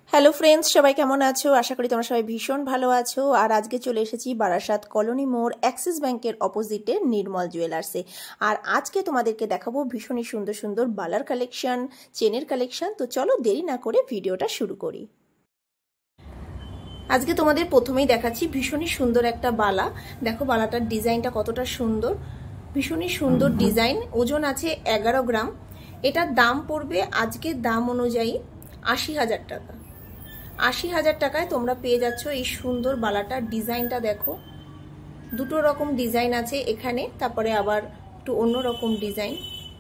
Hello friends, সবাই কেমন আছো? আশা করি তোমরা সবাই ভীষণ ভালো আছো। আর আজকে চলে এসেছি বারাসাত কলোনি মোড় অ্যাক্সিস ব্যাংকের অপোজিটে নির্মল জুয়েলার্সে। আর আজকে তোমাদেরকে দেখাবো ভীষণই সুন্দর সুন্দর বালার কালেকশন, চেনের কালেকশন। তো চলো দেরি না করে ভিডিওটা শুরু করি। আজকে তোমাদের প্রথমেই দেখাচ্ছি ভীষণই সুন্দর একটা বালা। দেখো বালাটার ডিজাইনটা কতটা সুন্দর, ভীষণই সুন্দর ডিজাইন। ওজন আছে 11 গ্রাম। এটার দাম পড়বে আজকের দাম অনুযায়ী 80,000 টাকা। 80,000 টাকায় তোমরা পেয়ে যাচ্ছ এই সুন্দর বালাটার ডিজাইনটা। দেখো দুটো রকম ডিজাইন আছে এখানে, তারপরে আবার একটু অন্য রকম ডিজাইন।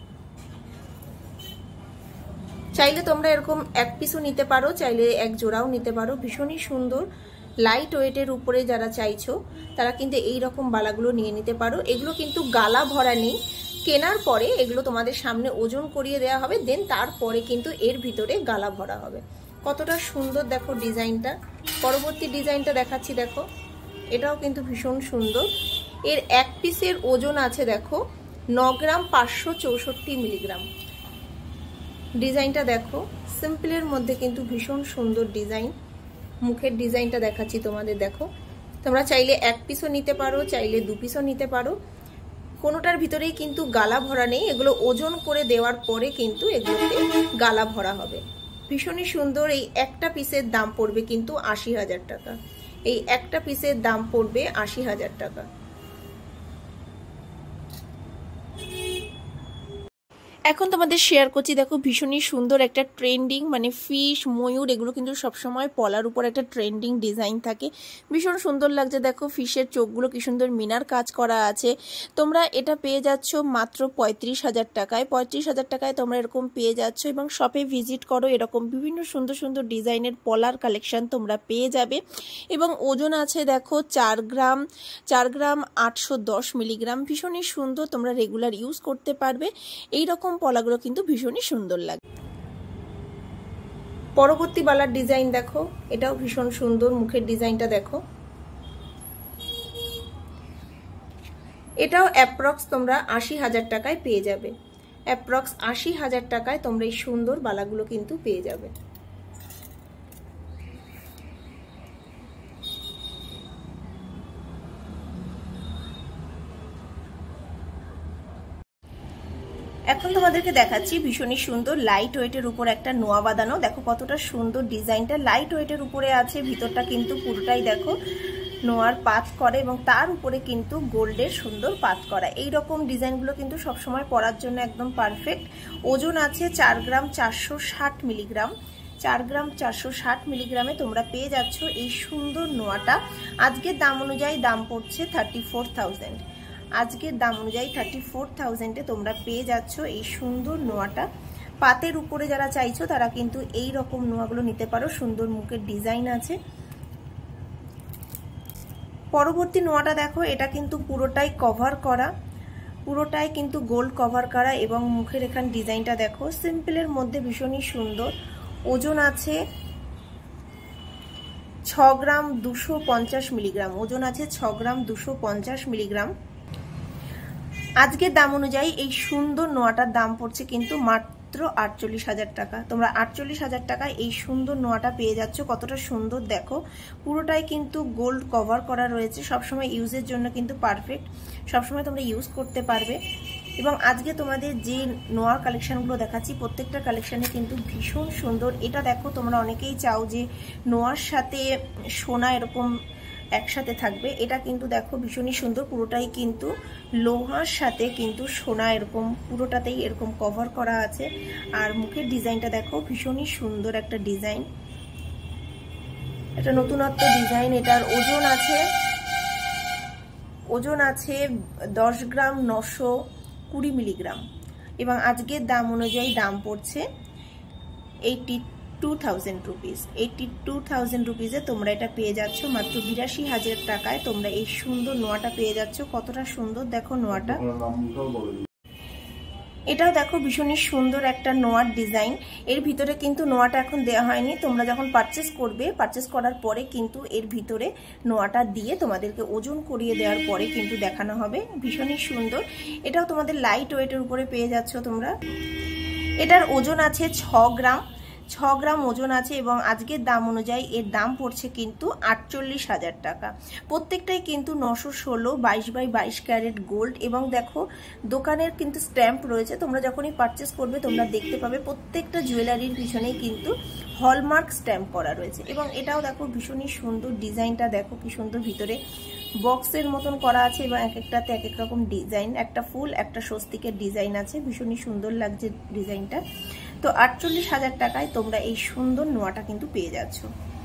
চাইলে তোমরা এরকম এক পিসও নিতে পারো, চাইলে এক জোড়াও নিতে পারো। ভীষণই সুন্দর, লাইট ওয়েটের উপরে যারা চাইছো তারা কিন্তু এই রকম বালাগুলো নিয়ে নিতে পারো। এগুলো কিন্তু গালা ভরা নেই, কেনার পরে এগুলো তোমাদের সামনে ওজন করিয়ে দেওয়া হবে, দেন তারপরে কিন্তু এর ভিতরে গালা ভরা হবে। কতটা সুন্দর দেখো ডিজাইনটা। পরবর্তী ডিজাইনটা দেখাচ্ছি, দেখো এটাও কিন্তু ভীষণ সুন্দর। এর এক পিসের ওজন আছে দেখো 9 গ্রাম 564 মিলিগ্রাম। ডিজাইনটা দেখো, সিম্পলের মধ্যে কিন্তু ভীষণ সুন্দর ডিজাইন। মুখের ডিজাইনটা দেখাচ্ছি তোমাদের। দেখো তোমরা চাইলে এক পিসও নিতে পারো, চাইলে দু পিসও নিতে পারো। কোনোটার ভিতরেই কিন্তু গালা ভরা নেই, এগুলো ওজন করে দেওয়ার পরে কিন্তু এগুলোতে গালা ভরা হবে। ভীষণই সুন্দর। এই একটা পিসের দাম পড়বে কিন্তু 80,000 টাকা। এই একটা পিসের দাম পড়বে 80,000 টাকা। এখন তোমাদের শেয়ার করছি, দেখো ভীষণই সুন্দর একটা ট্রেন্ডিং, মানে ফিশ, ময়ূর, এগুলো কিন্তু সবসময় পলার উপর একটা ট্রেন্ডিং ডিজাইন থাকে। ভীষণ সুন্দর লাগছে। দেখো ফিশের চোখগুলো কি সুন্দর মিনার কাজ করা আছে। তোমরা এটা পেয়ে যাচ্ছ মাত্র 35,000 টাকায়। 35,000 টাকায় তোমরা এরকম পেয়ে যাচ্ছ। এবং শপে ভিজিট করো, এরকম বিভিন্ন সুন্দর সুন্দর ডিজাইনের পলার কালেকশন তোমরা পেয়ে যাবে। এবং ওজন আছে দেখো 4 গ্রাম 810 মিলিগ্রাম। ভীষণই সুন্দর, তোমরা রেগুলার ইউজ করতে পারবে। এইরকম পলাগুলো কিন্তু ভীষণই সুন্দর লাগে। পরবর্তী বালার ডিজাইন দেখো, এটাও ভীষণ সুন্দর। মুখের ডিজাইনটা দেখো, এটাও অ্যাপ্রক্স তোমরা 80,000 টাকায় পেয়ে যাবে। অ্যাপ্রক্স 80,000 টাকায় তোমরা এই সুন্দর বালাগুলো কিন্তু পেয়ে যাবে। এখন তোমাদেরকে দেখাচ্ছি ভীষণই সুন্দর লাইট ওয়েটের উপর একটা নোয়া বাঁধানো। দেখো কতটা সুন্দর ডিজাইনটা। লাইট ওয়েটের উপরে আছে, ভিতরটা কিন্তু পুরোটাই দেখো নোয়ার পাত করে এবং তার উপরে কিন্তু গোল্ডের সুন্দর পাত করা। এই রকম ডিজাইনগুলো কিন্তু সবসময় পরার জন্য একদম পারফেক্ট। ওজন আছে 4 গ্রাম 460 মিলিগ্রাম। 4 গ্রাম 460 মিলিগ্রামে তোমরা পেয়ে যাচ্ছ এই সুন্দর নোয়াটা। আজকের দাম অনুযায়ী দাম পড়ছে 34,000। আজকের দাম অনুযায়ী 34,000-এ তোমরা পেয়ে যাচ্ছ এই সুন্দর নোয়াটা। পাতের উপরে যারা চাইছো তারা কিন্তু এই রকম নোয়াগুলো নিতে পারো। সুন্দর মুখের ডিজাইন আছে। পরবর্তী নোয়াটা দেখো, এটা কিন্তু পুরোটাই কভার করা, পুরোটাই কিন্তু গোল্ড কভার করা। এবং মুখের এখান ডিজাইনটা দেখো, সিম্পলের মধ্যে ভীষণই সুন্দর। ওজন আছে 6 গ্রাম 250 মিলিগ্রাম। ওজন আছে 6 গ্রাম 250 মিলিগ্রাম। আজকের দাম অনুযায়ী এই সুন্দর নোয়াটার দাম পড়ছে কিন্তু মাত্র 48,000 টাকা। তোমরা 48,000 টাকায় এই সুন্দর নোয়াটা পেয়ে যাচ্ছ। কতটা সুন্দর দেখো, পুরোটাই কিন্তু গোল্ড কভার করা রয়েছে। সবসময় ইউজের জন্য কিন্তু পারফেক্ট, সবসময় তোমরা ইউজ করতে পারবে। এবং আজকে তোমাদের যে নোয়ার কালেকশনগুলো দেখাচ্ছি প্রত্যেকটা কালেকশানে কিন্তু ভীষণ সুন্দর। এটা দেখো, তোমরা অনেকেই চাও যে নোয়ার সাথে সোনা এরকম একসাথে থাকবে। এটা কিন্তু দেখো ভীষণই সুন্দর, পুরোটাই কিন্তু লোহার সাথে কিন্তু সোনা এরকম পুরোটাতেই এরকম কভার করা আছে। আর মুখের ডিজাইনটা দেখো, ভীষণই সুন্দর একটা ডিজাইন, এটা নতুনত্ব ডিজাইন। এটার ওজন আছে 10 গ্রাম 920 মিলিগ্রাম। এবং আজকের দাম অনুযায়ী দাম পড়ছে 82,000 রুপিস। 82,000 রুপিসে তোমরা এটা পেয়ে যাচ্ছ মাত্র 82,000 টাকায়। তোমরা এই সুন্দর নোয়াটা পেয়ে যাচ্ছ। কতটা সুন্দর দেখো নোয়াটা। এটাও দেখো ভীষণই সুন্দর একটা নোয়ার ডিজাইন। এর ভিতরে কিন্তু নোয়াটা এখন দেওয়া হয়নি, তোমরা যখন পারচেস করবে, পারচেস করার পরে কিন্তু এর ভিতরে নোয়াটা দিয়ে তোমাদেরকে ওজন করিয়ে দেওয়ার পরে কিন্তু দেখানো হবে। ভীষণই সুন্দর। এটাও তোমাদের লাইট ওয়েটের উপরে পেয়ে যাচ্ছ তোমরা। এটার ওজন আছে 6 গ্রাম 6 গ্রাম ওজন আছে এবং আজকের দাম অনুযায়ী এর দাম পড়ছে কিন্তু 48,000 টাকা। প্রত্যেকটাই কিন্তু 916 22/22 ক্যারেট গোল্ড এবং দেখো দোকানের কিন্তু স্ট্যাম্প রয়েছে। তোমরা যখনই পারচেস করবে তোমরা দেখতে পাবে প্রত্যেকটা জুয়েলারির পিছনেই কিন্তু হলমার্ক স্ট্যাম্প করা রয়েছে। এবং এটাও দেখো ভীষণই সুন্দর, ডিজাইনটা দেখো কি সুন্দর, ভিতরে বক্সের মতন করা আছে এবং এক একটাতে এক এক রকম ডিজাইন, একটা ফুল একটা স্বস্তিকের ডিজাইন আছে, ভীষণই সুন্দর লাগছে ডিজাইনটা। তো 48,000 টাকায় তোমরা এই সুন্দর নোয়াটা কিন্তু পেয়ে যাচ্ছ।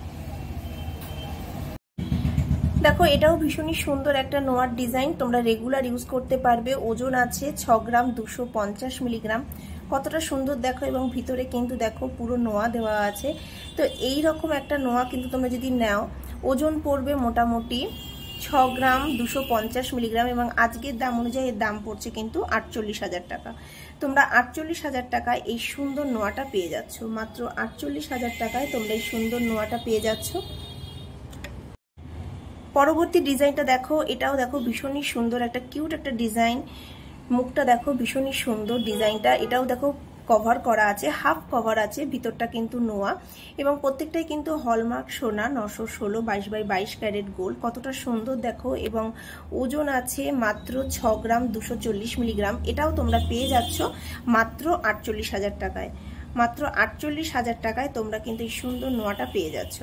দেখো এটাও ভীষণই সুন্দর একটা নোয়ার ডিজাইন, তোমরা রেগুলার ইউজ করতে পারবে। ওজন আছে 6 গ্রাম 250 মিলিগ্রাম। কতটা সুন্দর দেখো, এবং ভিতরে কিন্তু দেখো পুরো নোয়া দেওয়া আছে। তো এই রকম একটা নোয়া কিন্তু তোমরা যদি নাও, ওজন পড়বে মোটামুটি 6 গ্রাম 250 মিলিগ্রাম এবং আজকের দাম অনুযায়ী এর দাম পড়ছে কিন্তু 48,000 টাকা। তোমরা 48,000 টাকায় এই সুন্দর নোয়াটা পেয়ে যাচ্ছ। মাত্র 48,000 টাকায় তোমরা এই সুন্দর নোয়াটা পেয়ে যাচ্ছ। পরবর্তী ডিজাইনটা দেখো, এটাও দেখো ভীষণই সুন্দর একটা কিউট একটা ডিজাইন। মুখটা দেখো ভীষণই সুন্দর ডিজাইনটা। এটাও দেখো কভার করা আছে, হাফ কভার আছে, ভিতরটা কিন্তু নোয়া এবং প্রত্যেকটাই কিন্তু হলমার্ক সোনা 916 22/22 ক্যারেট গোল্ড। কতটা সুন্দর দেখো, এবং ওজন আছে মাত্র 6 গ্রাম 240 মিলিগ্রাম। এটাও তোমরা পেয়ে যাচ্ছ মাত্র 48,000 টাকায়। মাত্র 48,000 টাকায় তোমরা কিন্তু এই সুন্দর নোয়াটা পেয়ে যাচ্ছ।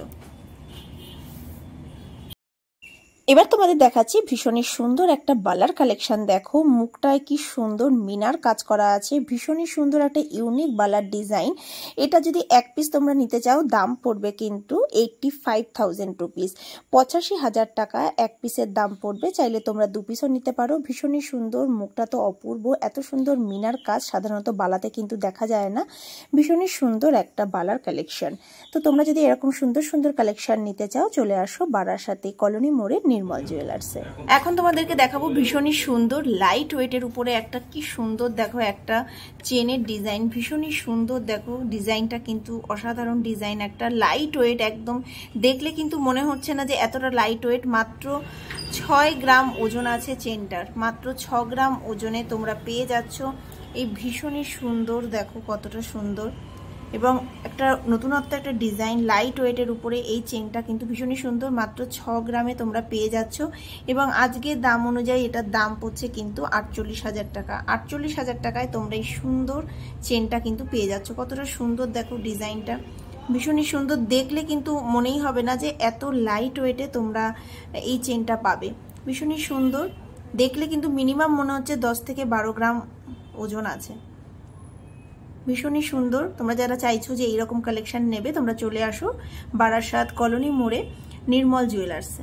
এবার তোমাদের দেখাচ্ছি ভীষণই সুন্দর একটা বালার কালেকশন। দেখো মুখটায় কি সুন্দর মিনার কাজ করা আছে, ভীষণই সুন্দর একটা ইউনিক বালার ডিজাইন। এটা যদি এক পিস তোমরা নিতে চাও দাম পড়বে কিন্তু 85,000 রুপিস, 85,000 টাকা এক পিসের দাম পড়বে। চাইলে তোমরা 2 পিসও নিতে পারো। ভীষণই সুন্দর, মুখটা তো অপূর্ব, এত সুন্দর মিনার কাজ সাধারণত বালাতে কিন্তু দেখা যায় না। ভীষণই সুন্দর একটা বালার কালেকশন। তো তোমরা যদি এরকম সুন্দর সুন্দর কালেকশন নিতে চাও চলে আসো বারাসাতে কলোনি মোড়ে নির্মল জুয়েলার্সে। এখন তোমাদেরকে দেখাবো ভীষণই সুন্দর লাইট ওয়েটের উপরে একটা কি সুন্দর দেখো একটা চেনের ডিজাইন, ভীষণই সুন্দর দেখো ডিজাইনটা কিন্তু অসাধারণ ডিজাইন। একটা লাইট ওয়েট, একদম দেখলে কিন্তু মনে হচ্ছে না যে এতটা লাইট ওয়েট। মাত্র 6 গ্রাম ওজন আছে চেনটার, মাত্র 6 গ্রাম ওজনে তোমরা পেয়ে যাচ্ছ এই ভীষণই সুন্দর দেখো কতটা সুন্দর এবং একটা নতুনত্ব একটা ডিজাইন লাইট ওয়েটের উপরে এই চেনটা কিন্তু ভীষণই সুন্দর। মাত্র 6 গ্রামে তোমরা পেয়ে যাচ্ছ এবং আজকের দাম অনুযায়ী এটার দাম পড়ছে কিন্তু 48,000 টাকা। 48,000 টাকায় তোমরা এই সুন্দর চেনটা কিন্তু পেয়ে যাচ্ছ। কতটা সুন্দর দেখো ডিজাইনটা, ভীষণই সুন্দর, দেখলে কিন্তু মনেই হবে না যে এত লাইট ওয়েটে তোমরা এই চেনটা পাবে। ভীষণই সুন্দর, দেখলে কিন্তু মিনিমাম মনে হচ্ছে 10 থেকে 12 গ্রাম ওজন আছে। ভীষণই সুন্দর। তোমরা যারা চাইছো যে এইরকম কালেকশন নেবে তোমরা চলে আসো বারাসাত কলোনি মোড়ে নির্মল জুয়েলার্সে।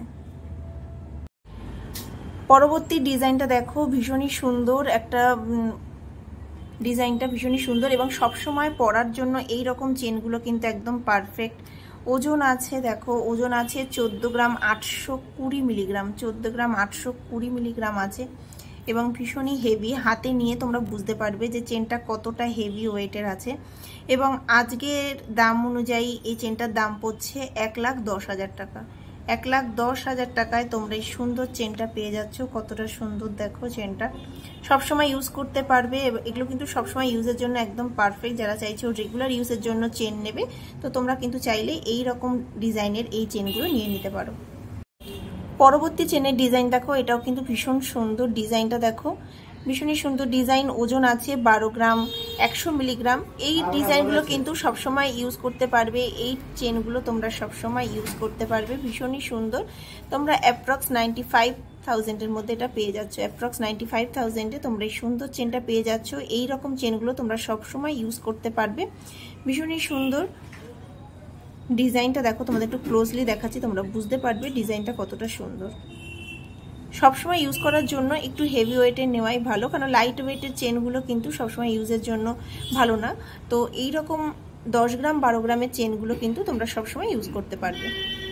পরবর্তী ডিজাইনটা দেখো ভীষণই সুন্দর একটা ডিজাইনটা, ভীষণই সুন্দর এবং সবসময় পরার জন্য এই রকম চেনগুলো কিন্তু একদম পারফেক্ট। ওজন আছে দেখো, ওজন আছে 14 গ্রাম 820 মিলিগ্রাম, 14 গ্রাম 820 মিলিগ্রাম আছে এবং ভীষণই হেভি। হাতে নিয়ে তোমরা বুঝতে পারবে যে চেনটা কতটা হেভি ওয়েটের আছে এবং আজকের দাম অনুযায়ী এই চেনটার দাম পড়ছে 1,10,000 টাকা। 1,10,000 টাকায় তোমরা এই সুন্দর চেনটা পেয়ে যাচ্ছ। কতটা সুন্দর দেখো চেনটা, সবসময় ইউজ করতে পারবে। এগুলো কিন্তু সবসময় ইউজের জন্য একদম পারফেক্ট। যারা চাইছো রেগুলার ইউজের জন্য চেন নেবে তো তোমরা কিন্তু চাইলে এই রকম ডিজাইনের এই চেনগুলো নিয়ে নিতে পারো। পরবর্তী চেনের ডিজাইন দেখো, এটাও কিন্তু ভীষণ সুন্দর ডিজাইনটা দেখো, ভীষণই সুন্দর ডিজাইন। ওজন আছে 12 গ্রাম 100 মিলিগ্রাম। এই ডিজাইনগুলো কিন্তু সবসময় ইউজ করতে পারবে, এই চেনগুলো তোমরা সবসময় ইউজ করতে পারবে। ভীষণই সুন্দর, তোমরা অ্যাপ্রক্স 95,000-এর মধ্যে এটা পেয়ে যাচ্ছ। অ্যাপ্রক্স 95,000-এ তোমরা এই সুন্দর চেনটা পেয়ে যাচ্ছ। এই রকম চেনগুলো তোমরা সবসময় ইউজ করতে পারবে। ভীষণই সুন্দর ডিজাইনটা দেখো, তোমাদের একটু ক্লোজলি দেখাচ্ছি, তোমরা বুঝতে পারবে ডিজাইনটা কতটা সুন্দর। সবসময় ইউজ করার জন্য একটু হেভি ওয়েটের নেওয়াই ভালো, কারণ লাইট ওয়েটের চেনগুলো কিন্তু সবসময় ইউজের জন্য ভালো না। তো এই রকম 10 গ্রাম 12 গ্রামের চেনগুলো কিন্তু তোমরা সবসময় ইউজ করতে পারবে।